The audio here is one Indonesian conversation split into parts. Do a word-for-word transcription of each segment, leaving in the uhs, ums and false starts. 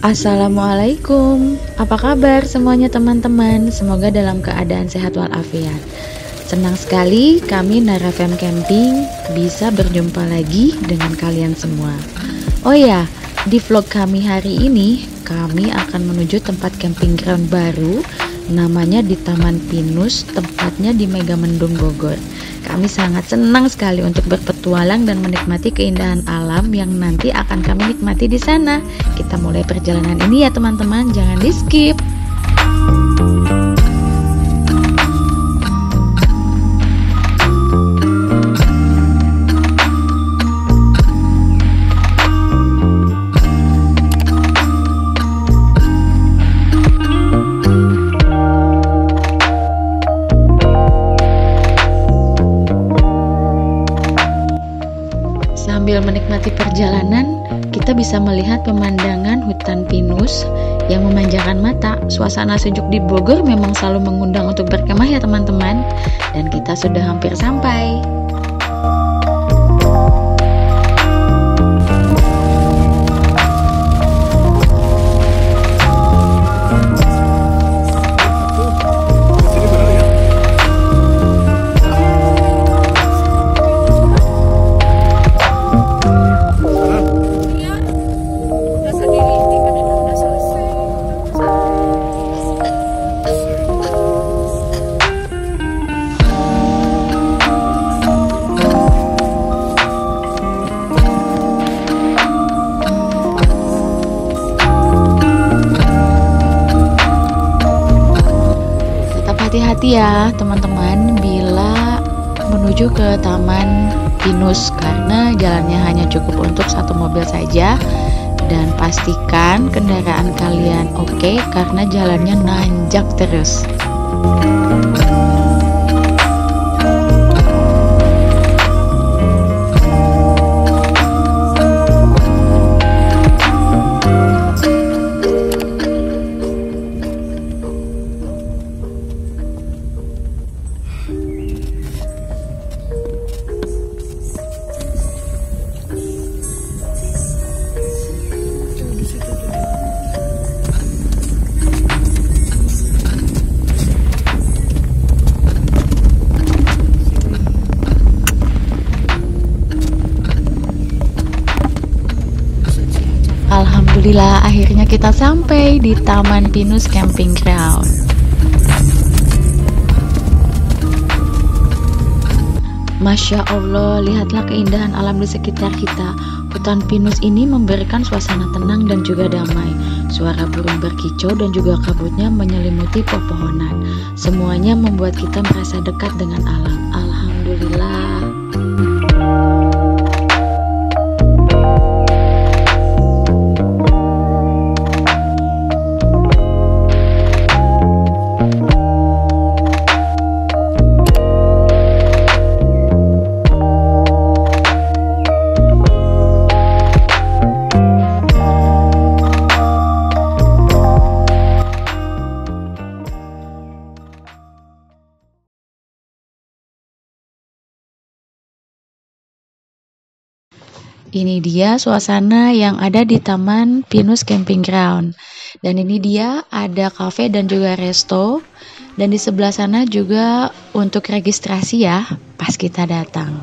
Assalamualaikum, apa kabar semuanya teman-teman? Semoga dalam keadaan sehat walafiat. Senang sekali kami Nara Fam Camping bisa berjumpa lagi dengan kalian semua. Oh ya, di vlog kami hari ini kami akan menuju tempat camping ground baru, namanya di Taman Pinus, tempatnya di Megamendung Bogor. Kami sangat senang sekali untuk berpetualang dan menikmati keindahan alam yang nanti akan kami nikmati di sana. Kita mulai perjalanan ini ya teman-teman, jangan di skip. Sambil menikmati perjalanan, kita bisa melihat pemandangan hutan pinus yang memanjakan mata. Suasana sejuk di Bogor memang selalu mengundang untuk berkemah ya teman-teman. Dan kita sudah hampir sampai. Hati-hati ya teman-teman bila menuju ke Taman Pinus karena jalannya hanya cukup untuk satu mobil saja, dan pastikan kendaraan kalian oke karena jalannya nanjak terus. Alhamdulillah akhirnya kita sampai di Taman Pinus Camping Ground. Masya Allah, lihatlah keindahan alam di sekitar kita. Hutan pinus ini memberikan suasana tenang dan juga damai. Suara burung berkicau dan juga kabutnya menyelimuti pepohonan. Semuanya membuat kita merasa dekat dengan alam. Alhamdulillah. Ini dia suasana yang ada di Taman Pinus Camping Ground. Dan ini dia ada cafe dan juga resto. Dan di sebelah sana juga untuk registrasi ya pas kita datang.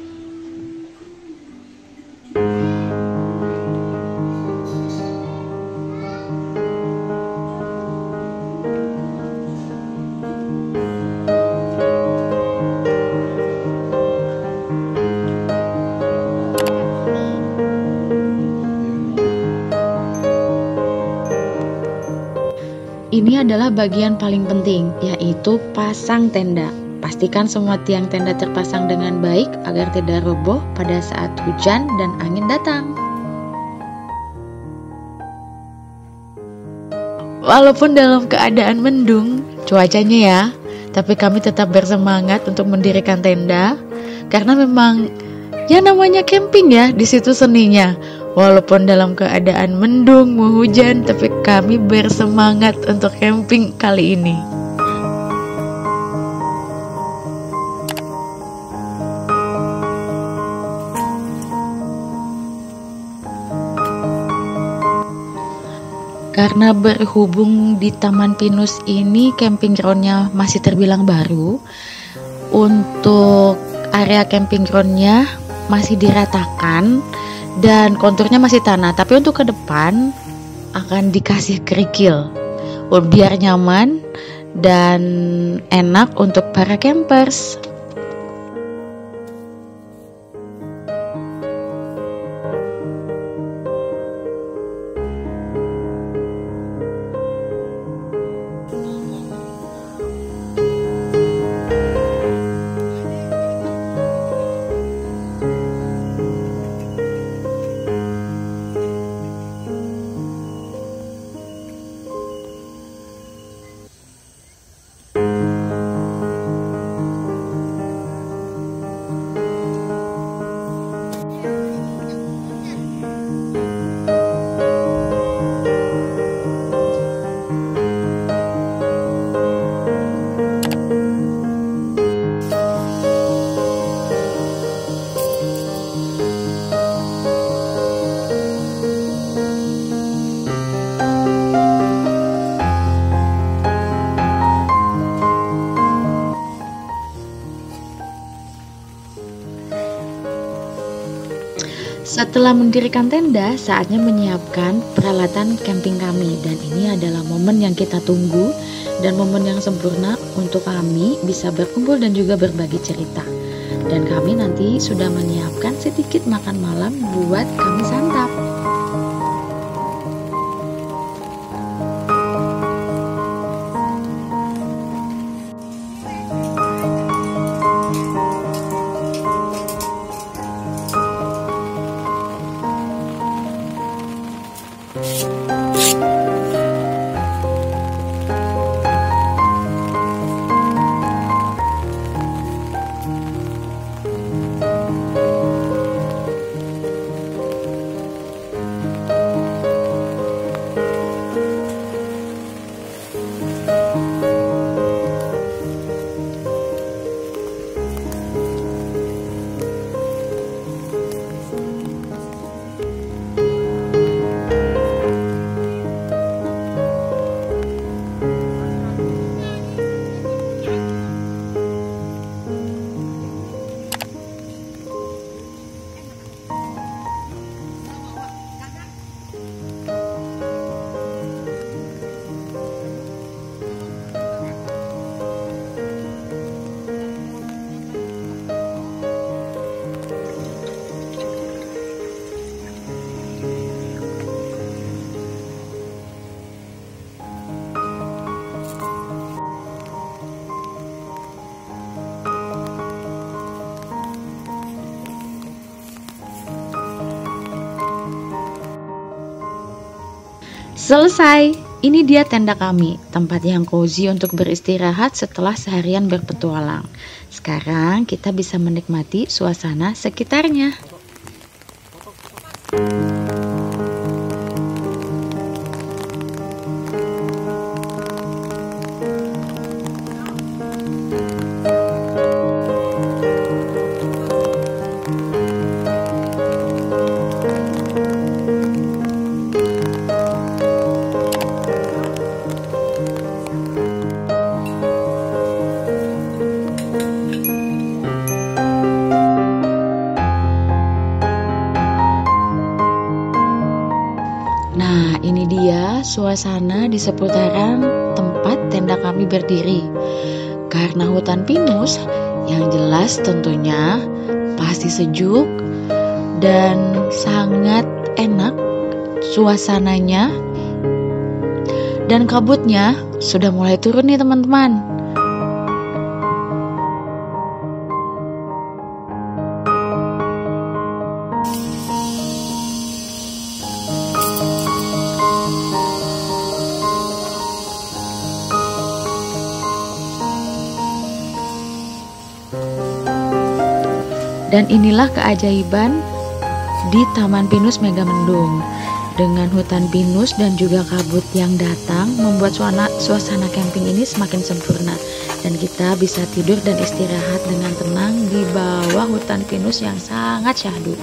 Ini adalah bagian paling penting, yaitu pasang tenda. Pastikan semua tiang tenda terpasang dengan baik agar tidak roboh pada saat hujan dan angin datang. Walaupun dalam keadaan mendung cuacanya ya, tapi kami tetap bersemangat untuk mendirikan tenda karena memang ya namanya camping ya, di situ seninya. Walaupun dalam keadaan mendung, mau hujan, tapi kami bersemangat untuk camping kali ini. Karena berhubung di Taman Pinus ini camping groundnya masih terbilang baru, untuk area camping groundnya masih diratakan dan konturnya masih tanah. Tapi untuk ke depan akan dikasih kerikil biar nyaman dan enak untuk para campers. Setelah mendirikan tenda, saatnya menyiapkan peralatan camping kami. Dan ini adalah momen yang kita tunggu dan momen yang sempurna untuk kami bisa berkumpul dan juga berbagi cerita. Dan kami nanti sudah menyiapkan sedikit makan malam buat kami santap. Selesai, ini dia tenda kami, tempat yang cozy untuk beristirahat setelah seharian berpetualang. Sekarang kita bisa menikmati suasana sekitarnya. Nah, ini dia suasana di seputaran tempat tenda kami berdiri. Karena hutan pinus, yang jelas tentunya pasti sejuk dan sangat enak suasananya. Dan kabutnya sudah mulai turun nih teman-teman. Dan inilah keajaiban di Taman Pinus Megamendung. Dengan hutan pinus dan juga kabut yang datang membuat suasana, suasana camping ini semakin sempurna. Dan kita bisa tidur dan istirahat dengan tenang di bawah hutan pinus yang sangat syahdu.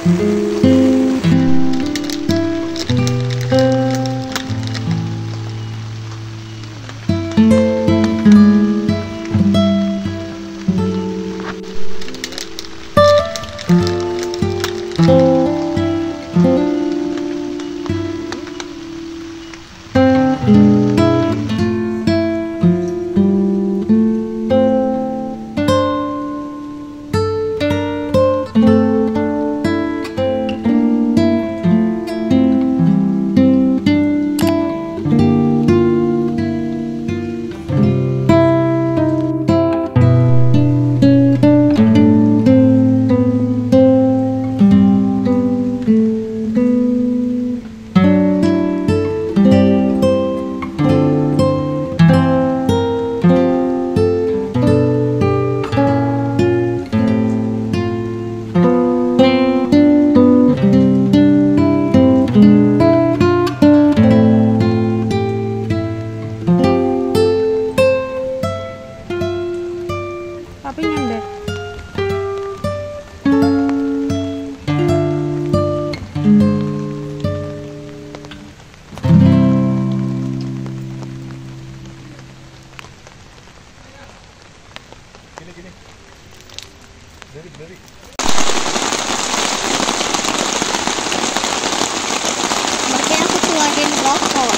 Makanya aku keluarin rokok.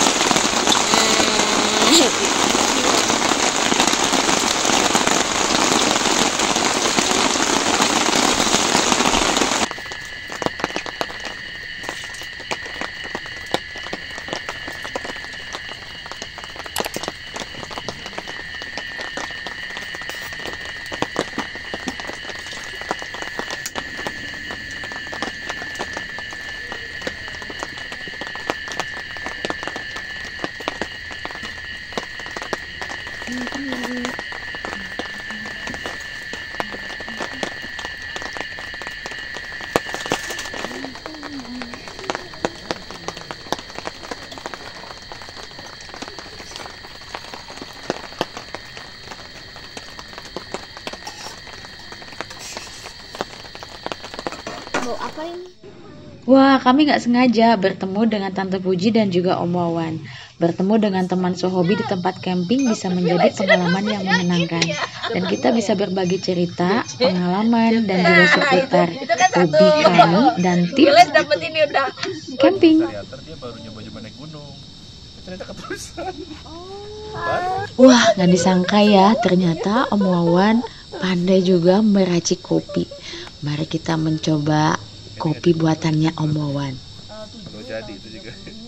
Bau apa ini? Wah, kami nggak sengaja bertemu dengan Tante Puji dan juga Om Wawan. Bertemu dengan teman sehobi di tempat camping bisa menjadi pengalaman yang menyenangkan. Dan kita bisa berbagi cerita, pengalaman, dan juga seputar hobi kami dan tips camping. Dia baru nyoba-nyoba naik gunung. Ternyata keterusan. Wah, nggak disangka ya, ternyata Om Wawan pandai juga meracik kopi. Mari kita mencoba kopi buatannya Om Wawan. Kalau jadi itu juga.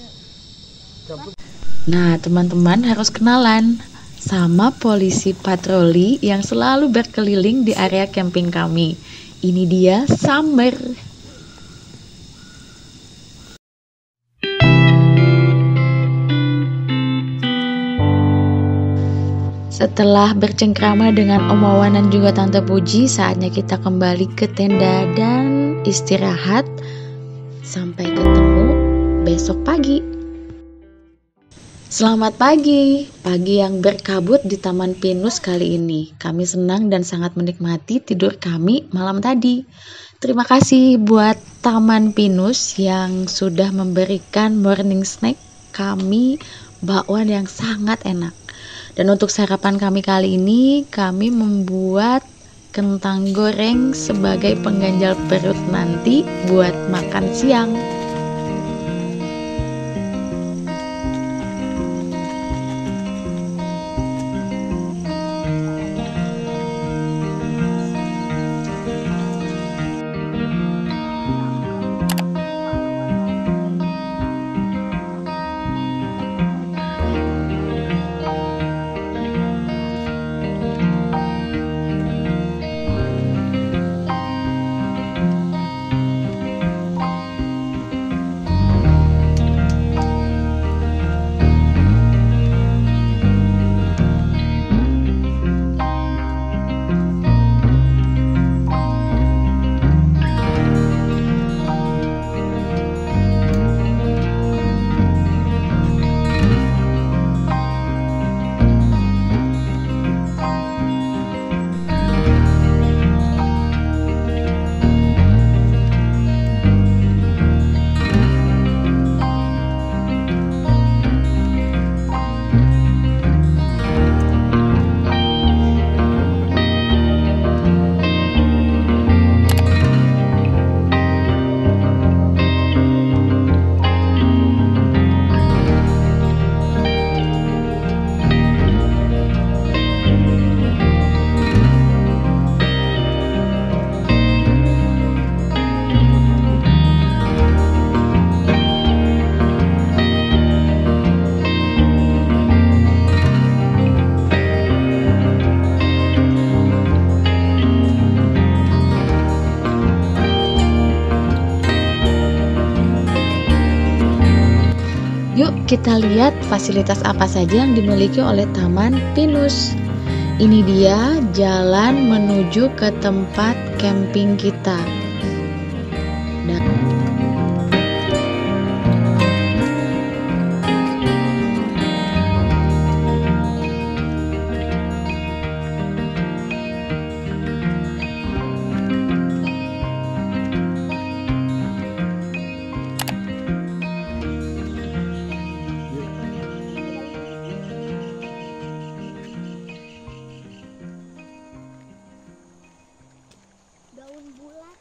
Nah, teman-teman harus kenalan sama polisi patroli yang selalu berkeliling di area camping kami. Ini dia Summer. Setelah bercengkrama dengan Om Wawan dan juga Tante Puji, saatnya kita kembali ke tenda dan istirahat. Sampai ketemu besok pagi. Selamat pagi, pagi yang berkabut di Taman Pinus kali ini. Kami senang dan sangat menikmati tidur kami malam tadi. Terima kasih buat Taman Pinus yang sudah memberikan morning snack kami bakwan yang sangat enak. Dan untuk sarapan kami kali ini, kami membuat kentang goreng sebagai pengganjal perut nanti buat makan siang. Yuk kita lihat fasilitas apa saja yang dimiliki oleh Taman Pinus. Ini dia jalan menuju ke tempat camping kita. Dan daun bulat.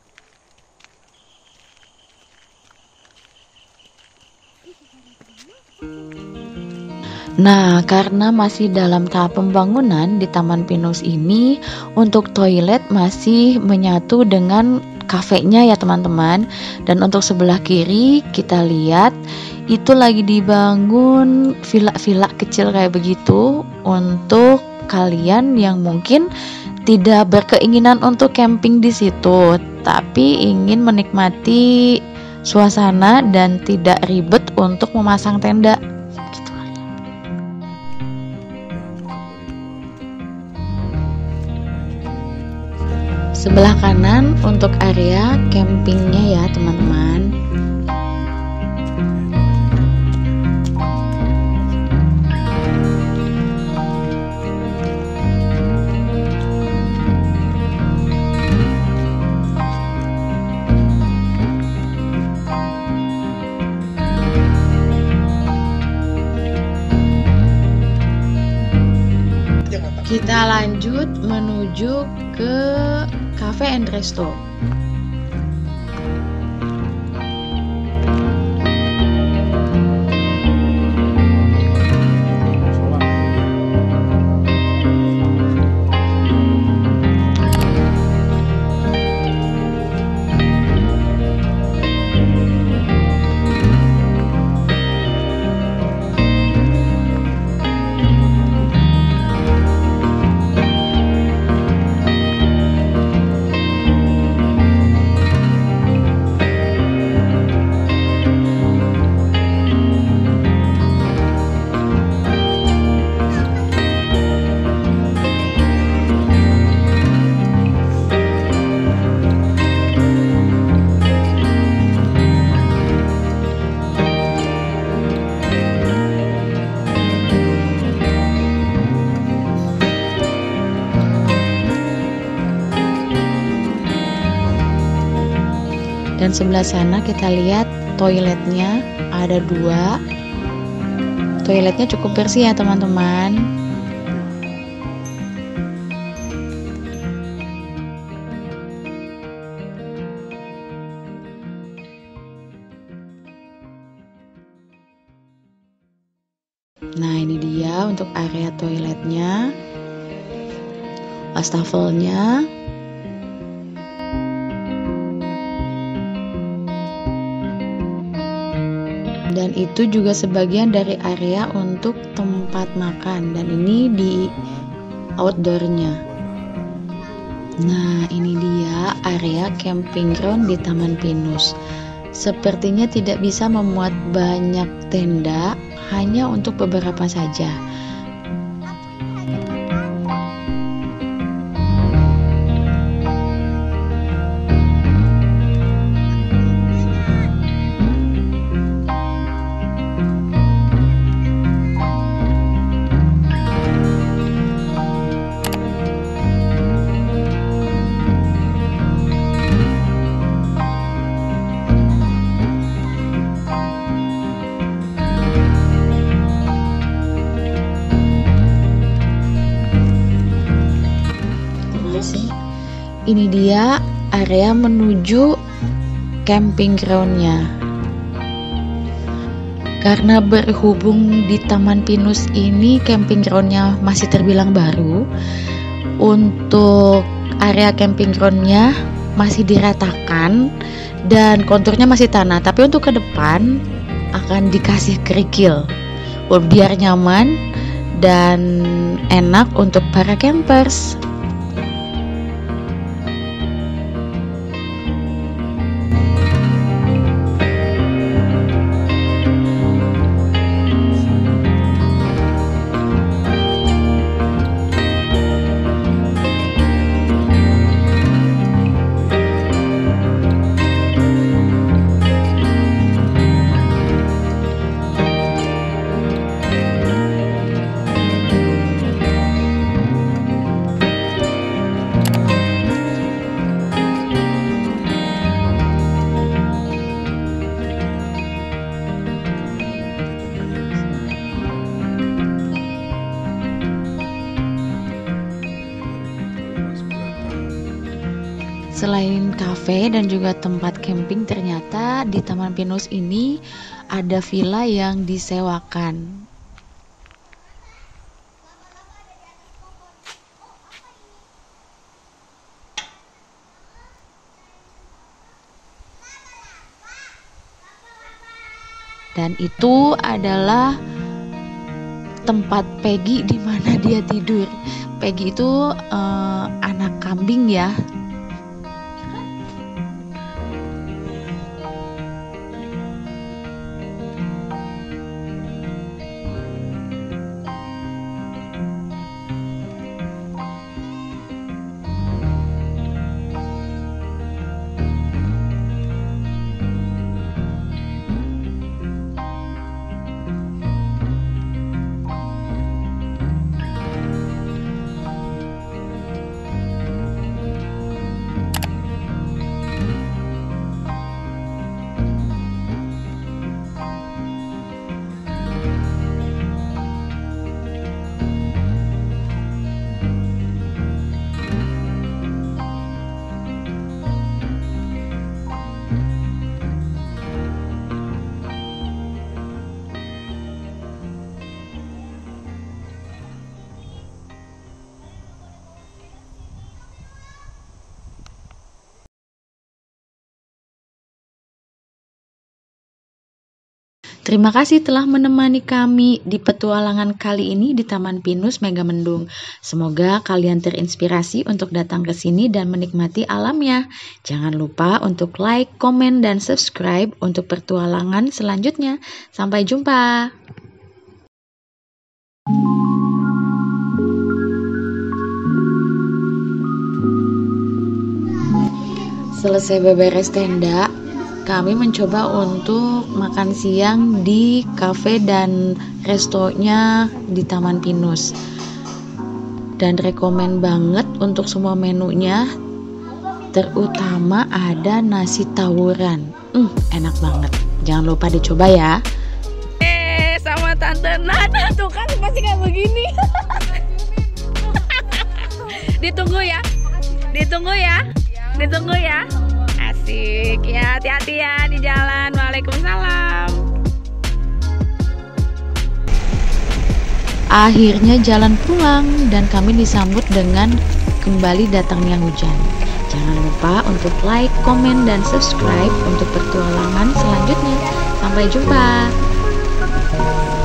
Nah, karena masih dalam tahap pembangunan di Taman Pinus ini, untuk toilet masih menyatu dengan kafenya ya teman-teman. Dan untuk sebelah kiri kita lihat itu lagi dibangun villa-villa kecil kayak begitu untuk kalian yang mungkin tidak berkeinginan untuk camping di situ, tapi ingin menikmati suasana dan tidak ribet untuk memasang tenda. Gitu. Sebelah kanan untuk area campingnya ya teman-teman. Kita lanjut menuju ke Cafe and Resto. Dan sebelah sana kita lihat toiletnya ada dua. Toiletnya cukup bersih ya teman-teman. Nah ini dia untuk area toiletnya, wastafelnya. Dan itu juga sebagian dari area untuk tempat makan. Dan ini di outdoornya. Nah ini dia area camping ground di Taman Pinus. Sepertinya tidak bisa memuat banyak tenda, hanya untuk beberapa saja. Ini dia area menuju camping groundnya. Karena berhubung di Taman Pinus ini camping groundnya masih terbilang baru, untuk area camping groundnya masih diratakan dan konturnya masih tanah. Tapi untuk ke depan akan dikasih kerikil biar nyaman dan enak untuk para campers. selain kafe dan juga tempat camping, ternyata di Taman Pinus ini ada villa yang disewakan. Dan itu adalah tempat Peggy di mana dia tidur. Peggy itu uh, anak kambing ya. Terima kasih telah menemani kami di petualangan kali ini di Taman Pinus Megamendung. Semoga kalian terinspirasi untuk datang ke sini dan menikmati alamnya. Jangan lupa untuk like, komen, dan subscribe untuk petualangan selanjutnya. Sampai jumpa. Selesai beberes tenda, kami mencoba untuk makan siang di kafe dan restonya di Taman Pinus. Dan rekomen banget untuk semua menunya, terutama ada nasi tawuran. Hmm, enak banget. Jangan lupa dicoba ya. Eh, sama Tante Nana tuh kan pasti kayak begini. Ditunggu ya. Ditunggu ya. Ditunggu ya. Asik ya, hati-hati ya di jalan. Waalaikumsalam. Akhirnya jalan pulang dan kami disambut dengan kembali datangnya hujan. Jangan lupa untuk like, komen, dan subscribe untuk petualangan selanjutnya. Sampai jumpa.